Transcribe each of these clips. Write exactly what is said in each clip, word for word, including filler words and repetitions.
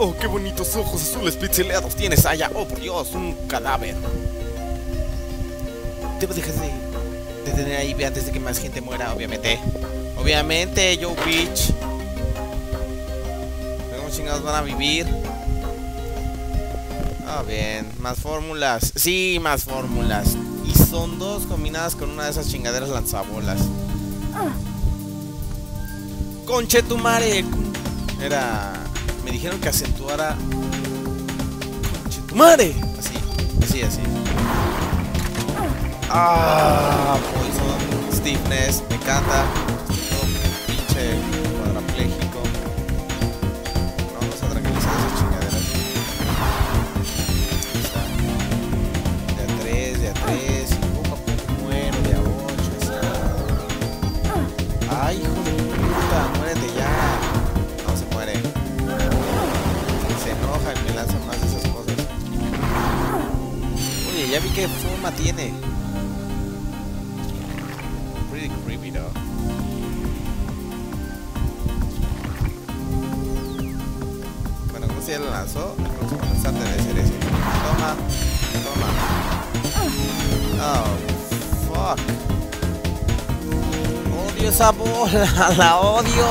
Oh, qué bonitos ojos azules pixeleados tienes, Aya. Oh, por Dios, un cadáver. Debo dejar de, de tener ahí antes de que más gente muera, obviamente. Obviamente, Joe Beach. ¿Cómo chingados van a vivir? Ah, bien, más fórmulas. Sí, más fórmulas. Y son dos combinadas con una de esas chingaderas lanzabolas. Conchetumare. Era... Me dijeron que acentuara... Conchetumare. Así, así, así. Ah, Poison, Stiffness, me encanta. Todo pinche cuadrapléjico. Vamos a tranquilizar esas chingaderas. De a tres, de a tres, y poco a poco muero, de a ocho, así. Ay, hijo de puta, muérete ya. No se muere. Se enoja y me lanza más de esas cosas. Oye, ya vi qué forma tiene. Creepy, ¿no? Bueno, como si ya lo lanzó, el próximo lanzante debe ser ese. Toma, toma. Oh, fuck. Odio esa bola, la odio.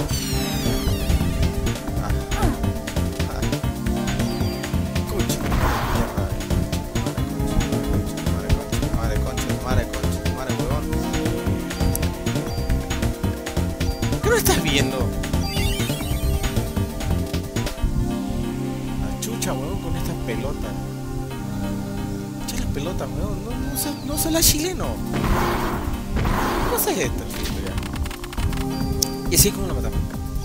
Ah. Ah. Concha. Madre, concha, madre, concha, madre, concha, madre, huevón. ¿Qué no estás viendo? La chucha, weón, con estas pelotas. Echa las pelotas, weón. No, no, no, no soy la chileno. ¿Qué cosa es esto? Y así como lo matamos.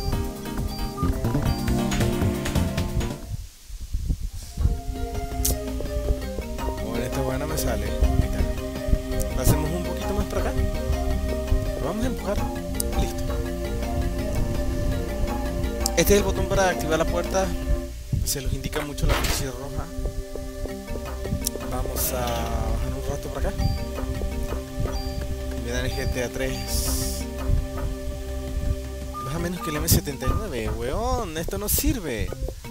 Bueno, esta weá no me sale. Ahí está. Lo hacemos un poquito más para acá. Lo vamos a empujar. Listo. Este es el botón para activar la puerta. Se los indica mucho la lucecita roja. Vamos a bajar un rato para acá. Me dan el G T A tres. Baja menos que el M setenta y nueve, weón. Esto no sirve.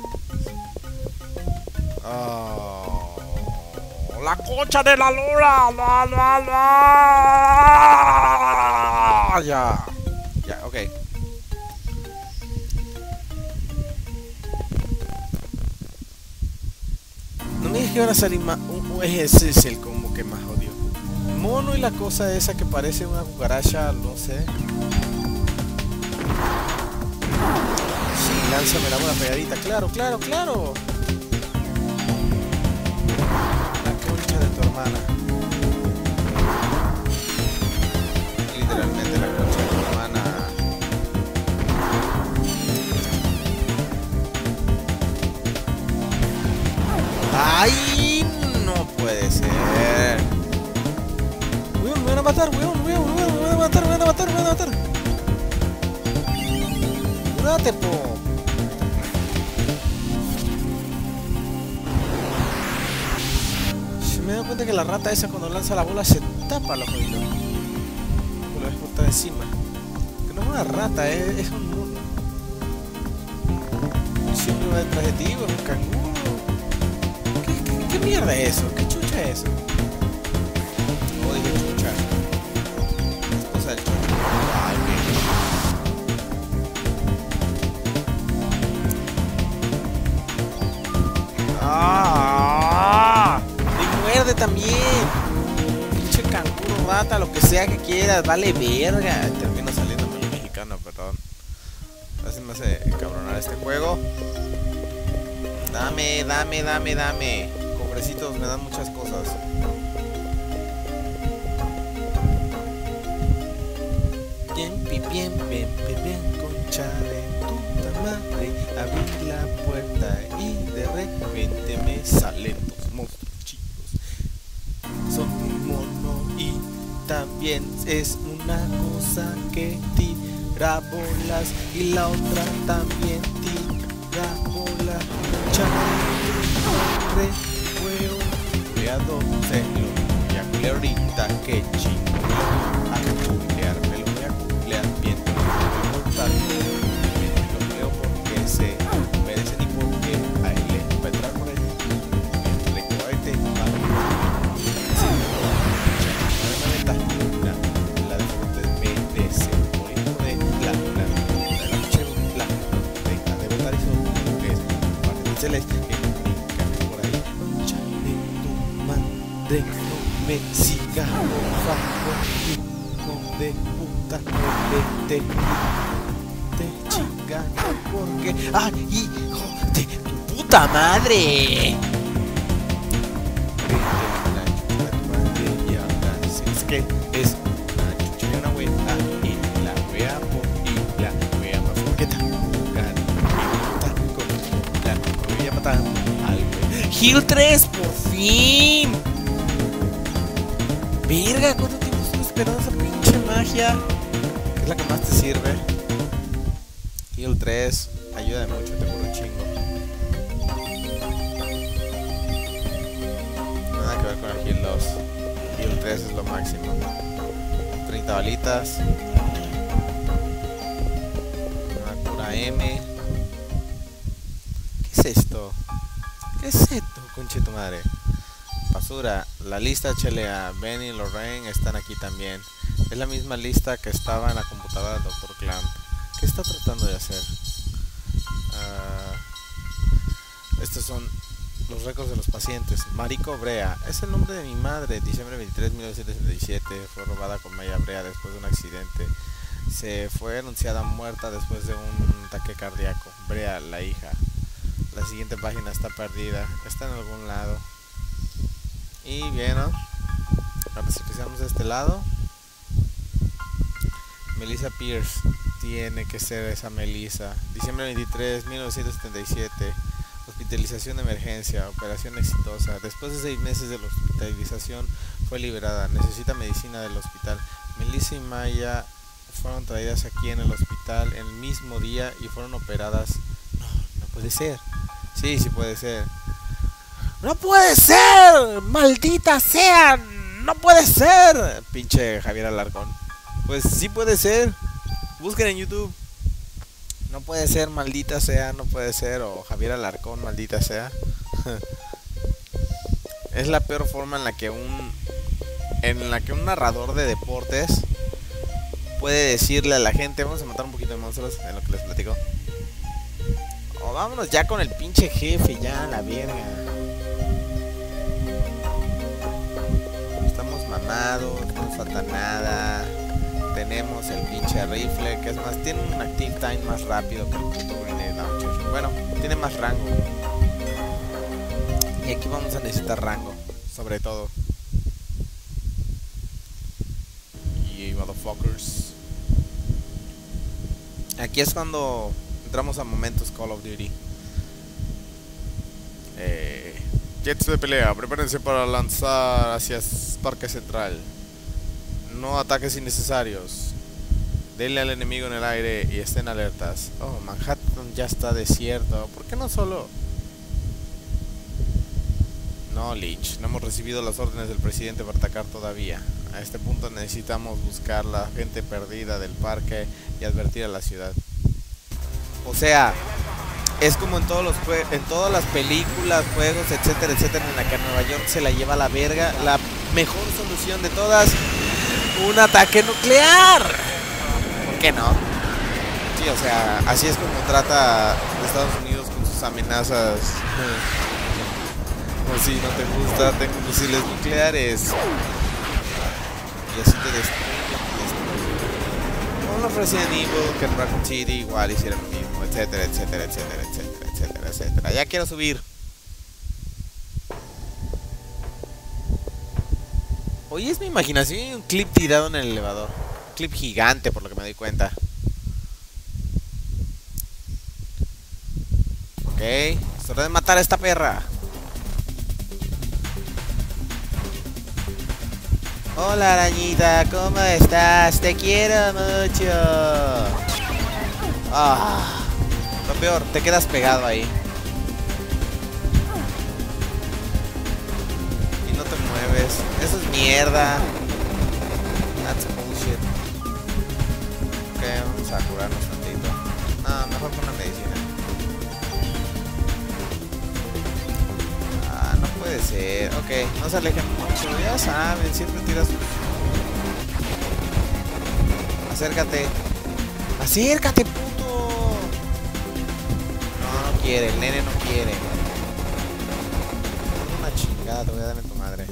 Oh, la concha de la luna. La, la, la. Ya. Ya, ok. No me digas que van a salir más. Ese es el combo que más odio. Mono y la cosa esa que parece una cucaracha, no sé. Sí, lánzame la bola pegadita. Claro, claro, claro. La concha de tu hermana. Literalmente la concha de tu hermana. ¡Ay! No puede ser. Weón, me van a matar, weón, weón, weón, me van a matar, me van a matar, me van a matar. Cúrate, po. Se me da cuenta que la rata esa cuando lanza la bola se tapa los oídos. Lo ves por encima. Que no es una rata, es, es un mono. Siempre va detrás de ti, es un canguro. ¿Qué mierda es eso? ¿Qué chucha es eso? Odio chucha. Esposa del chucha. Ay, qué... ¡Ah! ¡Y muerde también! Pinche canguro, rata, lo que sea que quieras, vale verga. Termino saliéndome el mexicano, perdón. Así me hace encabronar este juego. Dame, dame, dame, dame. Pobrecitos, me dan muchas cosas. Bien, bien, bien, bien, bien, concha de tu madre. Abrí la puerta y de repente me salen dos monstruos chicos. Son un mono y también es una cosa que tira bolas y la otra también tira bolas. Concha de culeado, se lo voy a culear ahorita, que chingo me lo voy a culear, me lo voy a culear bien, me lo voy a cortar, me lo culeo porque se merecen y porque celeste que brinca por ahí. Chale tu madre, no me sigas, por favor, hijo de puta, no te te chingas, porque ¡ay, hijo de tu puta madre! Es que es una chucha y una wea y la wea por y la wea más forqueta jugar y matar con la voy a matar al wea. Heal tres, por fin. Verga, ¿cuánto tiempo estoy esperando esa pinche magia? Es la que más te sirve. Heal tres, ayuda mucho, te curo un chingo. Nada que ver con el Heal dos. Heal tres es lo máximo. treinta balitas. Una cura M. ¿Qué es esto? ¿Qué es esto, conche tu madre? Basura. La lista H L A. Ben y Lorraine están aquí también. Es la misma lista que estaba en la computadora del doctor Clamp. ¿Qué está tratando de hacer? Uh, estos son los récords de los pacientes. Mariko Brea, es el nombre de mi madre. Diciembre veintitrés de mil novecientos setenta y siete. Fue robada con Maya Brea después de un accidente. Se fue anunciada muerta después de un ataque cardíaco. Brea, la hija. La siguiente página está perdida. Está en algún lado. Y bien, ¿no? Ahora si empezamos de este lado. Melissa Pierce. Tiene que ser esa Melissa. Diciembre veintitrés de mil novecientos setenta y siete. Hospitalización de emergencia, operación exitosa. Después de seis meses de la hospitalización fue liberada. Necesita medicina del hospital. Melissa y Maya fueron traídas aquí en el hospital el mismo día y fueron operadas. No, no puede ser. Sí, sí puede ser. ¡No puede ser! ¡Maldita sea! ¡No puede ser! Pinche Javier Alarcón. Pues sí puede ser. Busquen en YouTube. No puede ser, maldita sea, no puede ser. O Javier Alarcón, maldita sea. Es la peor forma en la que un En la que un narrador de deportes puede decirle a la gente: vamos a matar un poquito de monstruos, en lo que les platico. O vámonos ya con el pinche jefe, ya, la verga. Estamos mamados, no nos falta nada. Tenemos el pinche rifle, que es más, tiene un active time más rápido que el puto grenade launcher. Bueno, tiene más rango. Y aquí vamos a necesitar rango, sobre todo. Y motherfuckers. Aquí es cuando entramos a momentos Call of Duty. Eh, jets de pelea, prepárense para lanzar hacia Parque Central. No ataques innecesarios. Denle al enemigo en el aire y estén alertas. Oh, Manhattan ya está desierto. ¿Por qué no solo? No, Lynch. No hemos recibido las órdenes del presidente para atacar todavía. A este punto necesitamos buscar la gente perdida del parque y advertir a la ciudad. O sea, es como en todos los en todas las películas, juegos, etcétera, etcétera, en la que a Nueva York se la lleva a la verga. La mejor solución de todas: un ataque nuclear. ¿Por qué no? Sí, o sea, así es como trata Estados Unidos con sus amenazas. O si no te gusta, tengo misiles nucleares. Y así te destruyen. Como los Resident Evil, que en Raccoon City igual hicieron lo mismo, etcétera, etcétera, etcétera, etcétera, etcétera, etcétera. Ya quiero subir. Hoy es mi imaginación y un clip tirado en el elevador. Un clip gigante, por lo que me doy cuenta. Ok, es hora de matar a esta perra. Hola arañita, ¿cómo estás? Te quiero mucho. Ah, lo peor, te quedas pegado ahí. No te mueves, eso es mierda. That's bullshit. Ok, vamos a curarnos tantito. No, mejor con la medicina. Ah, no puede ser. Ok, no se alejen mucho, ya saben, siempre tiras. Acércate. Acércate, puto. No, no quiere, el nene no quiere. Una chingada, te voy a dar en tu madre.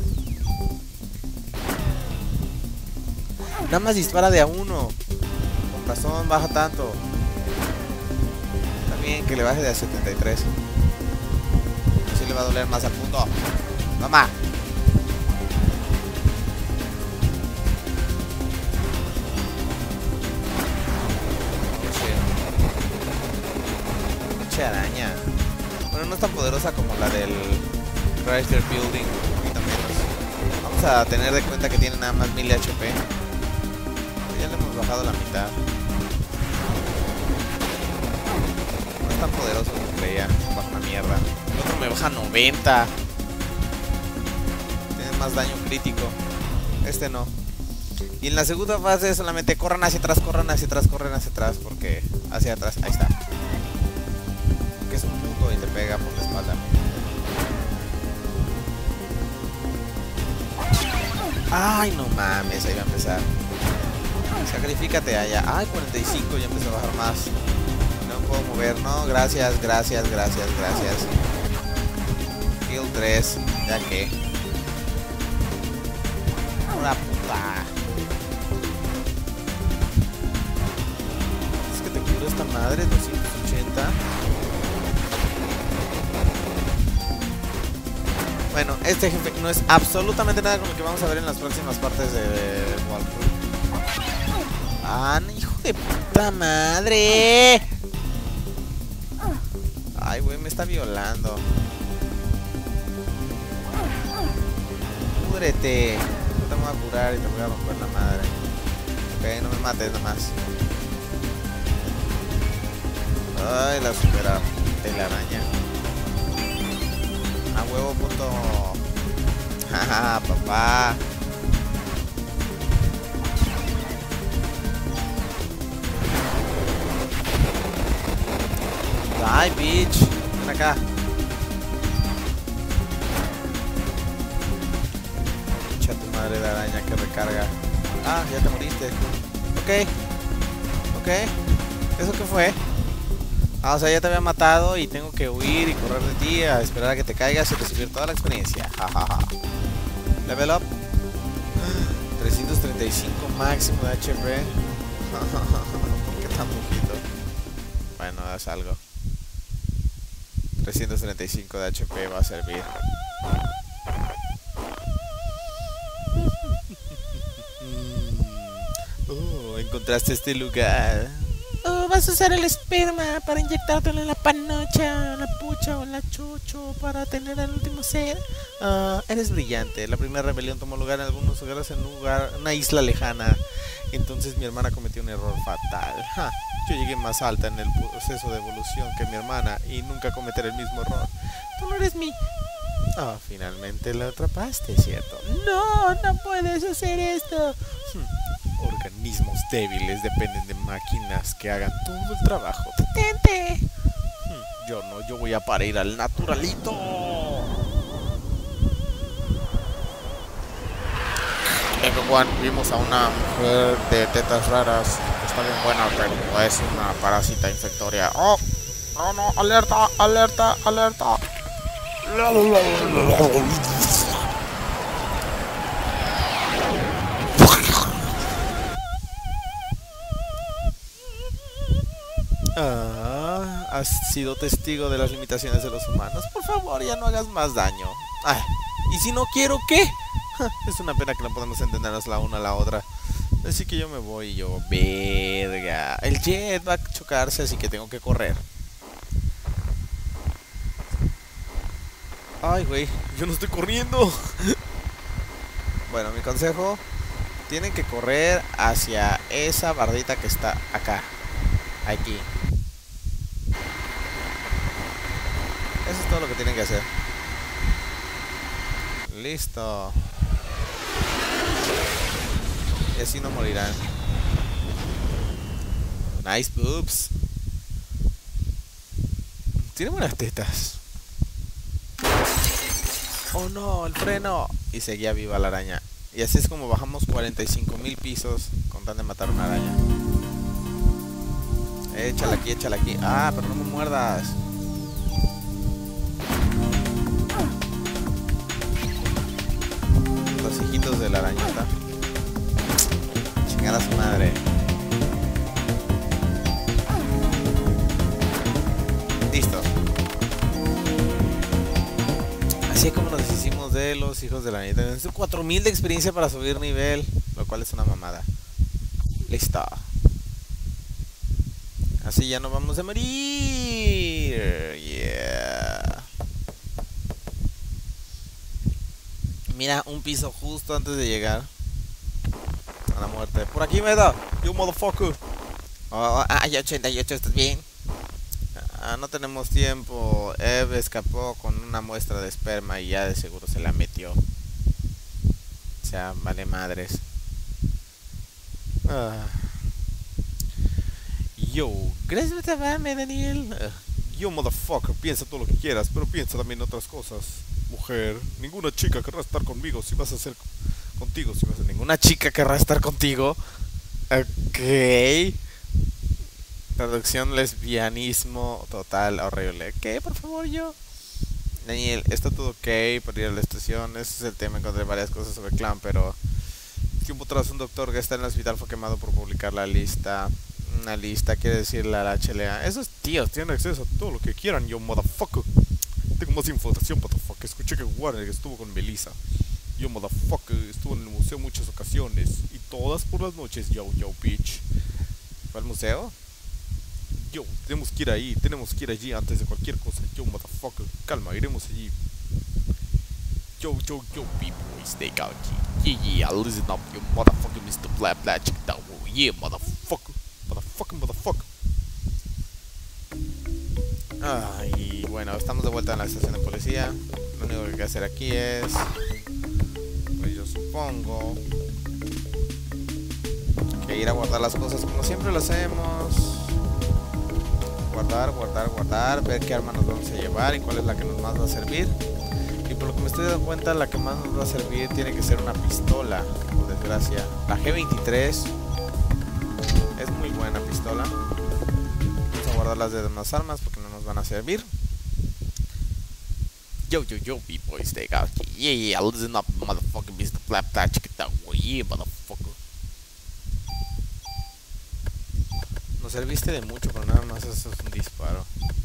Nada más dispara de a uno. Con razón baja tanto. También que le baje de a setenta y tres. Así le va a doler más al punto. ¡Toma! Pinche araña. Bueno, no es tan poderosa como la del Chrysler Building. Un poquito menos. Vamos a tener de cuenta que tiene nada más mil H P. Ya le hemos bajado la mitad. No es tan poderoso como creía. Baja una mierda. El otro me baja noventa. Tiene más daño crítico. Este no. Y en la segunda fase solamente corran hacia atrás, corran hacia atrás, corren hacia atrás. Porque hacia atrás, ahí está. Que es un punto y te pega por la espalda. Ay, no mames, ahí va a empezar. Sacrifícate allá. Ay, cuarenta y cinco, ya empezó a bajar más. No me puedo mover, no. Gracias, gracias, gracias, gracias. Kill tres, ya que. Una puta. Es que te curo esta madre, doscientos ochenta. Bueno, este jefe no es absolutamente nada con lo que vamos a ver en las próximas partes de Walkthrough. ¡Ah, hijo de puta madre! Ay, güey, me está violando. Púdrete. No te voy a curar y te voy a romper la madre. Ok, no me mates nomás. Ay, la supera telaraña. A huevo, puto. Jaja, papá. Ay, bitch. Ven acá. Echa tu madre de araña que recarga. Ah, ya te moriste. Ok. Ok. ¿Eso qué fue? Ah, o sea, ya te había matado y tengo que huir y correr de ti a esperar a que te caigas y recibir toda la experiencia. Jajaja. Level up. trescientos treinta y cinco máximo de H P. ¿Por qué tan poquito? Bueno, es algo. trescientos treinta y cinco de H P va a servir. Oh, encontraste este lugar. Oh, vas a usar el esperma para inyectártelo en la panocha, la pucha o la chocho para tener el último ser. Uh, eres brillante. La primera rebelión tomó lugar en algunos lugares en un lugar, una isla lejana. Entonces mi hermana cometió un error fatal. Ja, yo llegué más alta en el proceso de evolución que mi hermana y nunca cometeré el mismo error. Tú no eres mi... Oh, finalmente la atrapaste, ¿cierto? No, no puedes hacer esto. Hmm. Organismos débiles dependen de máquinas que hagan todo el trabajo. ¡Detente! Hmm. Yo no, yo voy a parir al naturalito. Everyone, vimos a una mujer de tetas raras. Está bien buena, pero es una parásita infectoria. ¡Oh! ¡No, no! ¡Alerta! ¡Alerta! ¡Alerta! Ah, has sido testigo de las limitaciones de los humanos. Por favor, ya no hagas más daño. Ay, ¿y si no quiero qué? Es una pena que no podemos entendernos la una a la otra. Así que yo me voy y yo... Verga. El jet va a chocarse, así que tengo que correr. Ay, güey, yo no estoy corriendo. Bueno, mi consejo: tienen que correr hacia esa bardita que está acá. Aquí. Eso es todo lo que tienen que hacer. Listo. Y así no morirán. Nice boobs. Tiene buenas tetas. Oh no, el freno. Y seguía viva la araña. Y así es como bajamos cuarenta y cinco mil pisos con tan de matar una araña. Échala aquí, échala aquí. Ah, pero no me muerdas. hijitos de la arañota. Chingar a su madre. Listo. Así es como nos deshicimos de los hijos de la arañota. Necesito cuatro mil de experiencia para subir nivel, lo cual es una mamada. Listo. Así ya no vamos a morir. Yeah. Mira, un piso justo antes de llegar a la muerte. Por aquí me da, you motherfucker. Oh, ah, ya ochenta y ocho, ¿estás bien? Ah, no tenemos tiempo. Eve escapó con una muestra de esperma y ya de seguro se la metió. O sea, vale madres. Ah. Yo, gracias por llamarme, Daniel. Uh, yo, motherfucker, piensa todo lo que quieras, pero piensa también en otras cosas. Mujer, ninguna chica querrá estar conmigo si vas a ser contigo. Si vas a ninguna chica querrá estar contigo. Ok. Traducción lesbianismo total horrible. ¿Qué? Por favor, yo. Daniel, está todo ok por ir a la estación. Ese es el tema. Encontré varias cosas sobre Clan, pero tiempo tras un doctor que está en el hospital fue quemado por publicar la lista. Una lista, quiere decirle a la H L A. Esos tíos tienen acceso a todo lo que quieran, yo, motherfucker. Tengo más información, motherfucker. Escuché que Warner estuvo con Melissa. Yo, motherfucker, estuvo en el museo muchas ocasiones. Y todas por las noches, yo, yo, bitch. ¿Va al museo? Yo, tenemos que ir ahí, tenemos que ir allí antes de cualquier cosa. Yo, motherfucker, calma, iremos allí. Yo, yo, yo, B-boy, stay out here. Yeah, yeah, listen up, you motherfucker, mister Blah, blah, check it out. Yeah, motherfucker. Motherfucker, motherfucker. Ah, y bueno, estamos de vuelta en la estación de policía. Lo único que hay que hacer aquí es, pues yo supongo, que ir a guardar las cosas como siempre lo hacemos. Guardar, guardar, guardar, ver qué arma nos vamos a llevar y cuál es la que nos más va a servir. Y por lo que me estoy dando cuenta, la que más nos va a servir tiene que ser una pistola, por desgracia. La G veintitrés es muy buena pistola. Vamos a guardar las demás armas porque no nos van a servir. Yo, yo, yo, B-boy, stay out. Yeah, yeah, listen up, motherfucking mister Flap, that check it out. Yeah, motherfucker. Nos serviste de mucho, pero nada más eso es un disparo.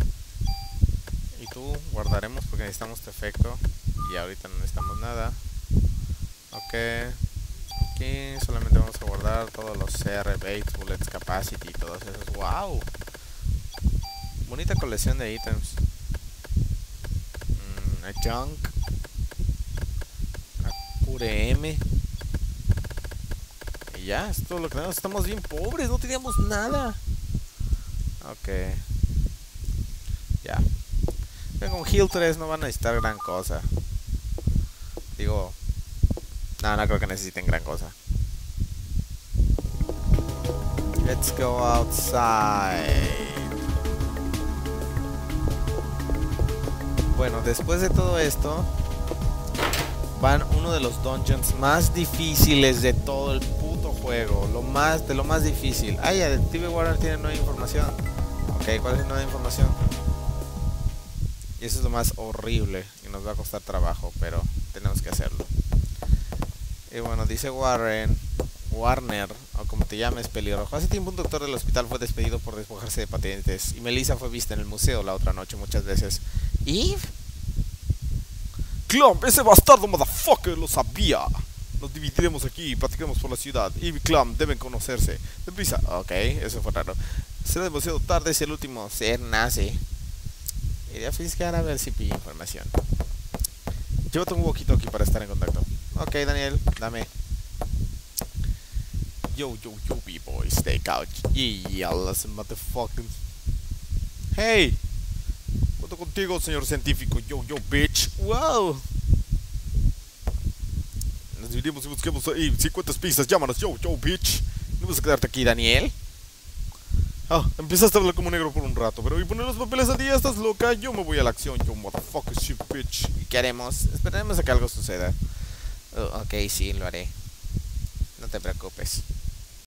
Y tú, guardaremos porque necesitamos tu efecto. Y ahorita no necesitamos nada. Ok. Aquí solamente vamos a guardar todos los C R, Bait, Bullets, Capacity y todos esos. ¡Wow! Bonita colección de ítems. Mm, a Junk. A Q R M. Y ya, es todo lo que tenemos. Estamos bien pobres, no teníamos nada. Ok. Ya. Con Heal tres no van a necesitar gran cosa. Digo... No, no creo que necesiten gran cosa. Let's go outside. Bueno, después de todo esto, van uno de los dungeons más difíciles de todo el puto juego. Lo más, de lo más difícil. Ah, ya, Detective Warner tiene nueva información. Ok, ¿cuál es la nueva información? Y eso es lo más horrible y nos va a costar trabajo, pero tenemos que hacerlo. Y bueno, dice Warren, Warner, o como te llames, pelirrojo. Hace tiempo un doctor del hospital fue despedido por despojarse de patentes. Y Melissa fue vista en el museo la otra noche muchas veces. ¿Eve? Clump, ese bastardo motherfucker lo sabía. Nos dividiremos aquí y platicaremos por la ciudad. Eve y Clump deben conocerse. Deprisa. Ok, eso fue raro. Será demasiado tarde si el último ser nace. Iré a fiscar a ver si pilla información. Llévate un walkie-talkie para estar en contacto. Ok, Daniel, dame. Yo, yo, yo, B-boy, stay out. Yeah, listen, motherfucking. Hey, cuento contigo, señor científico. Yo, yo, bitch. Wow. Nos dividimos y busquemos ahí. Si encuentras pistas, llámanos. Yo, yo, bitch. ¿No vas a quedarte aquí, Daniel? Ah, empezaste a hablar como negro por un rato, pero y poner los papeles al día, estás loca. Yo me voy a la acción, yo, motherfucker, shit, bitch. ¿Y qué haremos? Esperaremos a que algo suceda. Oh, ok, sí, lo haré. No te preocupes.